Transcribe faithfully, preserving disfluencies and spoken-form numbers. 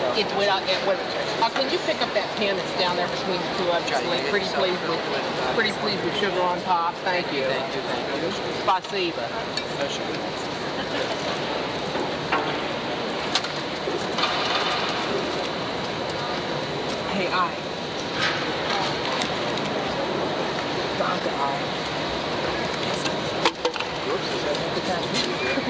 It's without, it, what, uh, can you pick up that pan that's down there between the two of us? Like, pretty pleased with, pretty pleased with sugar on top. Thank you. Thank you, thank you. Spasiba. Hey, I. Danke, I.